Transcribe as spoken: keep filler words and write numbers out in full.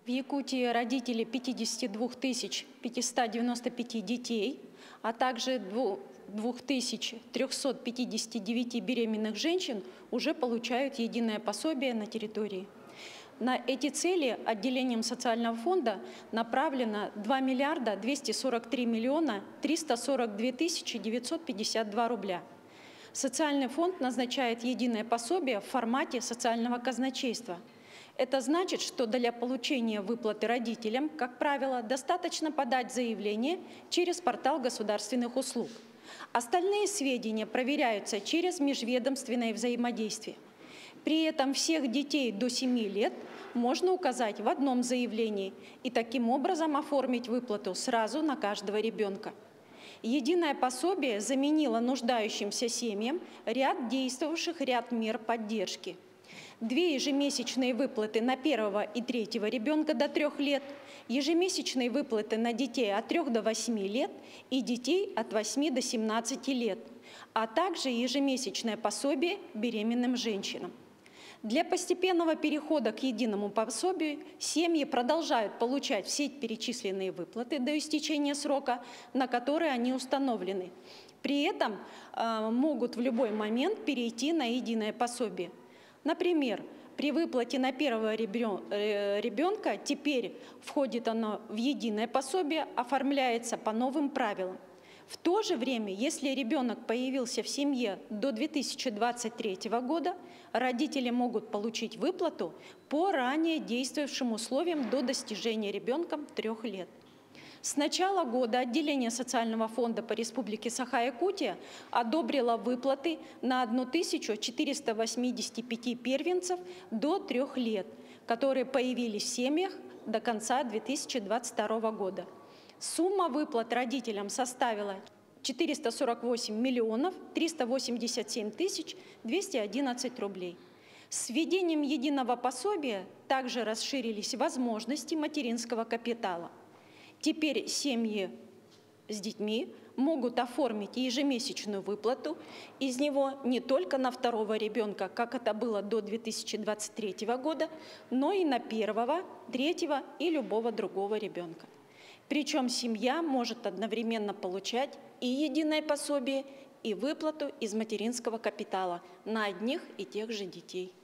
В Якутии родители пятидесяти двух тысяч пятисот девяноста пяти детей, а также двух тысяч трёхсот пятидесяти девяти беременных женщин уже получают единое пособие на территории. На эти цели отделением социального фонда направлено два миллиарда двести сорок три миллиона триста сорок две тысячи девятьсот пятьдесят два рубля. Социальный фонд назначает единое пособие в формате социального казначейства. Это значит, что для получения выплаты родителям, как правило, достаточно подать заявление через портал государственных услуг. Остальные сведения проверяются через межведомственное взаимодействие. При этом всех детей до семи лет можно указать в одном заявлении и таким образом оформить выплату сразу на каждого ребенка. Единое пособие заменило нуждающимся семьям ряд действовавших ряд мер поддержки. Две ежемесячные выплаты на первого и третьего ребенка до трех лет, ежемесячные выплаты на детей от трёх до восьми лет и детей от восьми до семнадцати лет, а также ежемесячное пособие беременным женщинам. Для постепенного перехода к единому пособию семьи продолжают получать все перечисленные выплаты до истечения срока, на который они установлены. При этом э, могут в любой момент перейти на единое пособие. Например, при выплате на первого ребенка теперь входит оно в единое пособие, оформляется по новым правилам. В то же время, если ребенок появился в семье до две тысячи двадцать третьего года, родители могут получить выплату по ранее действующим условиям до достижения ребенком трех лет. С начала года отделение социального фонда по Республике Саха-Якутия одобрило выплаты на тысячу четыреста восемьдесят пять первенцев до трех лет, которые появились в семьях до конца две тысячи двадцать второго года. Сумма выплат родителям составила четыреста сорок восемь миллионов триста восемьдесят семь тысяч двести одиннадцать рублей. С введением единого пособия также расширились возможности материнского капитала. Теперь семьи с детьми могут оформить ежемесячную выплату из него не только на второго ребенка, как это было до две тысячи двадцать третьего года, но и на первого, третьего и любого другого ребенка. Причем семья может одновременно получать и единое пособие, и выплату из материнского капитала на одних и тех же детей.